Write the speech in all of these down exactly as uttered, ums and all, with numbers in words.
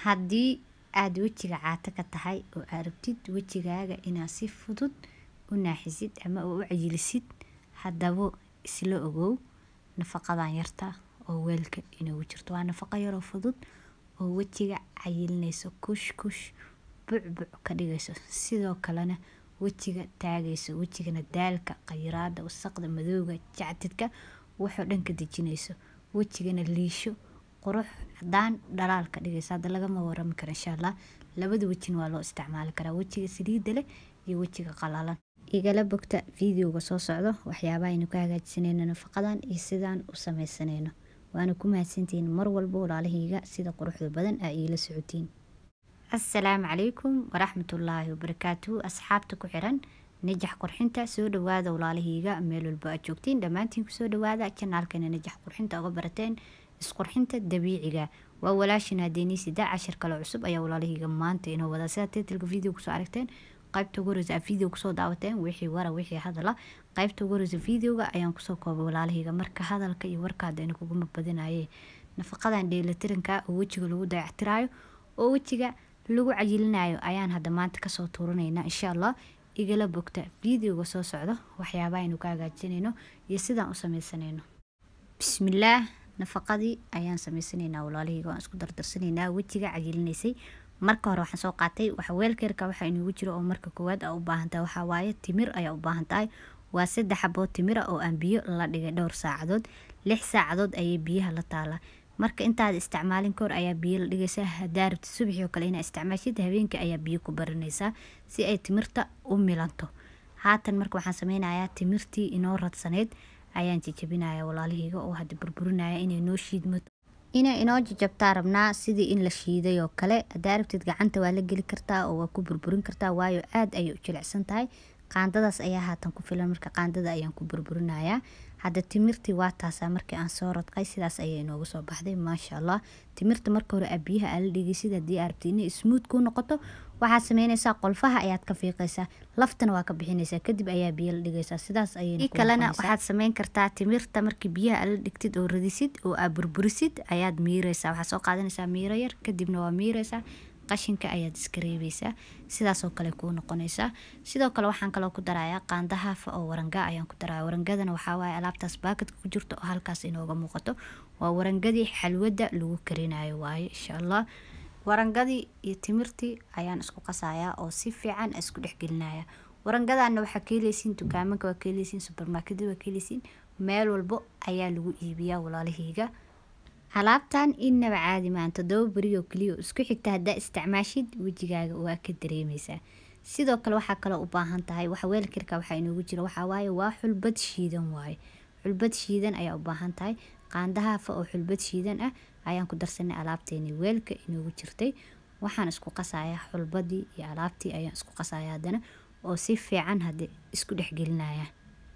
haddii aad wejiga caata ka tahay oo aad rabtid wejigaaga inaad si fudud u naaxisid ama u cayilisid, haddaba isla ogow nafaqadan yarta oo weelka inoogu jirto. Waa nafaqo yaroo fudud oo wejiga cayilinayso, kush kush bucbuc ka dhigayso, sidoo kalena wejiga taagayso, wejigana daalka, qayraada, wasaqda, madowga, jacdidka wuxuu dhan ka dejinayso, wejigana liisho, qurux, cadaan, dhalaal ka dhigaysa. Hadda lagama warrami karo insha Allah. Labada wejina waa loo isticmaali karaa, wejiga saliidda leh iyo wejiga qalalan. igala bogta videoga soo socdo waxyaabaha aynu ka hagaajisanayno nafaqadan iyo sidaan u samaysanayno. waana ku mahadsantihiin mar walba walaalahayga sida quruxda badan ay ila socotiin. assalaamu calaykum waraxmatullaahi wabarakaatuhu. asxaabta ku xiran najax qurxinta, soo dhawaada walaalahayga meel walba aad joogtiin, dhammaantiin ku soo dhawaada channelkeena najax qurxinta uga barateen isqurxinta dabiiciga. waa walaashin hadeeni sida cashar kale cusub ayaa walaalahayga maanta inoo wada. sida title video ku soo aragteen qaybta ugu horeysa video ku soo daawateen wixii wara wixii hadala, qaybta ugu horeysa videoga ayaan ku soo koobay walaalahayga. marka hadalka iyo warka hadda inagu ma badinaayay, nafaqadan dheelitiranka oo wejiga lagu dayactirayo oo wejiga lagu cayilinayo ayaan hadda maanta ka soo tuuranaynaa insha Allah. igala bogta videoga soo socdo waxyaabaha aynu ka hagaajinayno iyo sidaan u samaysanayno. bismillaah, nafaqadii ayaan samaysanaynaa walaalahayga. waan isku dardarsanaynaa wejiga cayilinaysay. marka hore waxaan soo qaatay waxa weelkeerka waxa inoogu jiro oo marka koowaad aa u baahan tahay waxa waaye timir ayaa u baahan tahay. waa saddex xaboo timir oo aan biyo la dhigay dhowr saacadood, lix saacadood ayay biyaha la taala. marka intaad isticmaalin koor ayaa biyo la dhigaysaa. hadaa rabtid subaxii oo kale inaad isticmaashid, habeenkii ayaa biyo ku baranaysaa si ay timirta u milanto. haatan marka waxaan sameynayaa timirtii inoo radsaneyd ayaan jajabinayaa walaalahayga oo hadda burburinaya inay noo shiidmato, inay inoo jajabtaa rabnaa sidii in la shiiday oo kale. hadaa rabtid gacanta waa la geli kartaa oo waa ku burburin kartaa, waayo aad ayay u jilicsan tahay. qaandadaas ayaa haatan ku filan, marka qaandada ayaan ku burburinayaa. hadda timirtii waa taasaa markii aan soo radqay sidaas ayay inoogu soo baxday maasha Allah. timirta marka hore biyaha aad la dhigaysid haddii aad rabtid inay smooth ku noqoto waxaad sameynaysaa qolfaha ayaad ka fiiqaysaa, laftana waa ka bixinaysaa, kadib ayaa biyo la dhigaysaa. sidaas ayay kalena waxaad sameyn kartaa timirta markii biyaha aad la dhigtid oo radisid oo aad burburisid ayaad miiraysaa. waxaad soo qaadanaysaa miiro yar, kadibna waa miiraysaa, qashinka ayaad iska reebaysaa. sidaas oo kale ku noqonaysaa. sidoo kale waxaan kaloo ku darayaa qaanda haaf oo waranga ayaan ku darayaa. warangadana waxaa waaye alaabtaas baakadka ku jirto oo halkaas inooga muuqato. waa warangadii xalwada lagu karinayo waaye insha Allah. warangadii iyo timirtii ayaan isku qasayaa oo si fiican isku dhex gelinaya. warangadana waxaa ka helaysiin dukaamanka, waa ka helaysiin supermarketka, waa ka helaysiin meel walbo ayaa lagu iibiyaa walaalahayga. alaabtan inaba caadi maan, toddoba beri oo kaliya isku xigta haddaa isticmaashid wejigaaga waa ka dareemaysaa. sidoo kale waxaa kaloo u baahan tahay waxa weelkeerka waxa inoogu jiro waxaa waaye waa xulbad shiidan waaye. xulbad shiidan ayaa u baahan tahay. qaanda haaf oo xulbad shiidan ah ayaan ku darsanay alaabteeni weelka inoogu jirtay. waxaan isku qasayaa xulbadii iyo alaabtii ayaan isku qasayaa haddana oo si fiican hadda isku dhex gelinaya.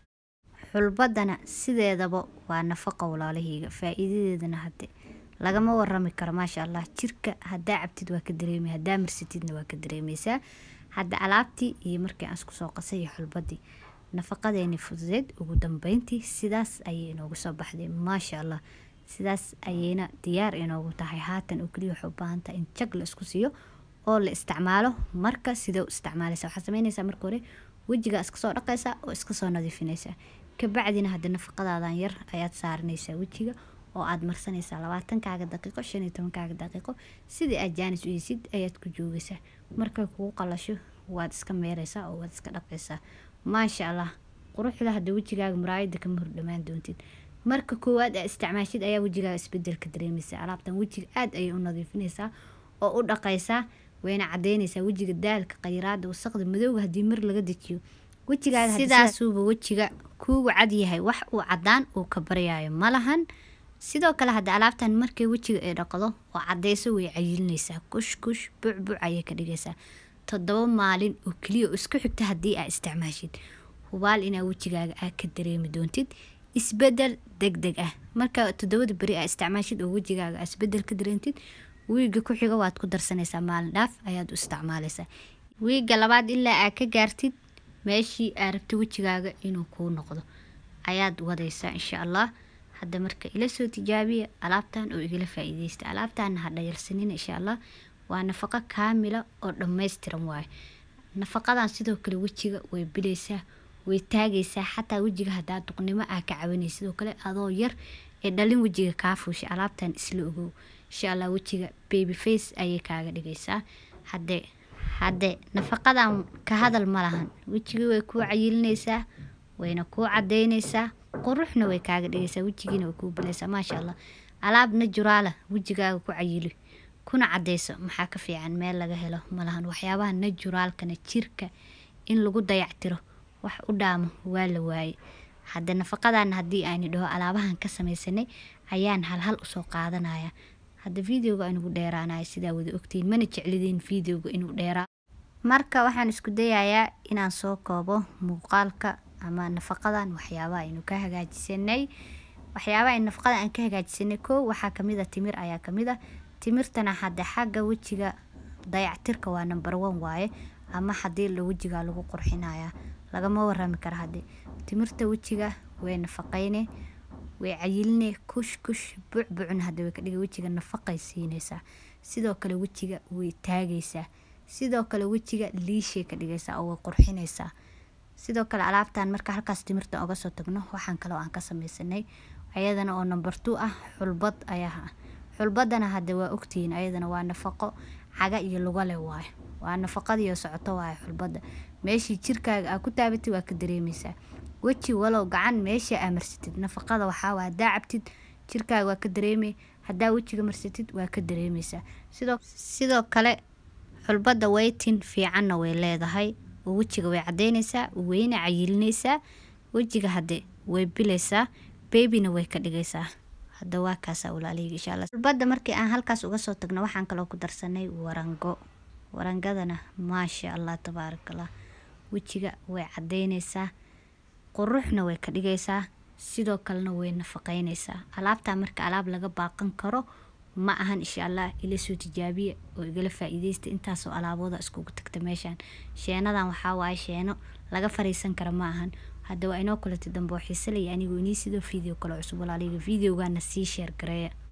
xulbadana sideedaba waa nafaqo walaalahayga, faa'iidadeedana hadda lagama warrami karo maasha Allah. jirka hadaa cabtid waa ka dareemay, hadaa marsatidna waa ka dareemaysaa. hadda alaabtii iyo markii aan isku soo qasay xulbadii nafaqadeeni fududeed ugu dambeyntii sidaas ayay inoogu soo baxday maasha Allah. sidaas ayayna diyaar inoogu tahay. haatan oo kaliya waxay u baahan tahay in jag la isku siiyo oo la isticmaalo. marka sidee u isticmaalaysaa waxaad sameynaysaa marka hore wejiga iska soo dhaqaysaa oo iska soo nadiifinaysaa, kabacdina hadda nafaqadaadan yar ayaad saaranaysaa wejiga oo aad marsanaysaa labaatan kaaga daqiiqo, shan iyo toban kaaga daqiiqo. sidii aad jaanis u yisid ayaad ku joogaysaa. markay kugu qalasho waad iska meeraysaa oo waad iska dhaqaysaa maasha Allah. quruxda hadda wejigaaga muraayada kama hor dhamaan doontid. marka koowaad aad isticmaashid ayaa wejigaaga isbedel ka dareemaysaa. alaabtan wejiga aad ayay u nadiifinaysaa oo u dhaqaysaa, wayna cadeynaysaa wejiga daalka, qayraada, wasaqda, madowga haddii mar laga dejiyo wejigaaga sidaasuuba wejiga kuugu cad yahay, wax uu cadaan uu ka baryayo malahan. sidoo kale hadda alaabtan markay wejiga ay dhaqdo oo cadeyso way cayilinaysaa, kush kush bucbuc ayay ka dhigaysaa. toddoba maalin oo kaliya oo isku xigta haddii aad isticmaashid hubaal inaa wejigaaga aad ka dareemi doontid isbedel degdeg ah. marka toddobada beri aad isticmaashid oo wejigaaga aad isbedel ka dareentid, wiiga ku xiga waad ku darsanaysaa, maalin dhaaf ayaad u isticmaalaysaa. wiiga labaad ilaa aad ka gaartid meeshii aad rabtid wejigaaga inuu kuu noqdo ayaad wadaysaa insha Allah. hadda marka ila soo tijaabiya alaabtan oo igala faa'iideysta. alaabtan ha dhayalsanin insha Allah. waa nafaqo kaamila oo dhammaystiran waaye. nafaqadan sidoo kale wejiga way bilaysaa, way taagaysaa, xataa wejiga haddaa duqnimo aa ka cabanaysa sidoo kale adoo yar ee dhalin wejiga kaa fuushay alaabtan isla ogow. insha Allah wejiga baby face ayay kaaga dhigaysaa. hadde hadde nafaqadan ka hadal ma lahan, wejiga way ku cayilinaysaa, wayna ku cadeynaysaa, quruxna way kaaga dhigaysaa, wejigiina way ku bilaysaa. maasha Allah alaab najuraala wejigaaga ku cayili kuna cadeyso maxaa ka fiican meel laga helo malahan. waxyaabaha najuraalkana jirka in lagu dayactiro wax u dhaamo waa la waayay. hadda nafaqadan haddii aynu dhaho alaabahan ka samaysanay ayaan hal hal usoo qaadanaya. hadda videoga aynu dheeraanayo sidaa wada ogtiin, mana jeclideen videoga inuu dheeraa. marka waxaan isku dayayaa inaan soo koobo muuqaalka ama nafaqadan waxyaabaha aynu ka hagaajisanay. waxyaabaha ay nafaqada aan ka hagaajisanay koo waxaa kamid ah timir ayaa kamid ah. timirtana hadda xagga wejiga dayactirka waa number one waaye, ama haddii la wejiga lagu qurxinaya lagama warrami karo. hadde timirta wejiga way nafaqayne, way cayiline, kush kush bucbucna hadda way ka dhigay wejiga nafaqay siinaysaa. sidoo kale wejiga way taagaysaa, sidoo kale wejiga liishay ka dhigaysaa oo way qurxinaysaa. sidoo kale alaabtan marka halkaas timirta uga soo tagno waxaan kale oo aan ka samaysanay ayadana oo number two ah xulbad ayaa ah. xulbadana hadda waa ogtiin ayadana waa nafaqo caga iyo luga leh waaye, waa nafaqadii socoto waaye. xulbada meeshii jirkaaga aa ku taabatay waa ka dareemaysaa. weji walow gacan meesha aa marsatid nafaqada waxaa waa haddaa cabtid jirkaaga waa ka dareemay, haddaa wejiga marsatid waa ka dareemaysaa. sidoo sidoo kale xulbada waytin fiicanna way leedahay oo wejiga way cadeynaysaa, wayna cayilinaysaa, wejiga hadde way bilaysaa, babyna way ka dhigaysaa. hadda waa kaasa walaalahayga insha Allah. xulbada markii aan halkaas uga soo tagno waxaan kaloo ku darsanay warango. warangadana maasha Allah tabaarakallah wejiga way cadeynaysaa, quruxna way ka dhigaysaa, sidoo kalena way nafaqaynaysaa. alaabta marka alaab laga baaqan karo ma ahan. insha Allah ila soo tijaabiye oo igala faa'iideysta intaas oo alaabooda iskugu tagta meeshan. sheenadan waxaa waaye sheeno laga fariisan karo ma ahan. hadda waa inoo kala dambe xiiso leh anigu inii sidoo video kale cusub walaalahayga videogana sii share gareeya.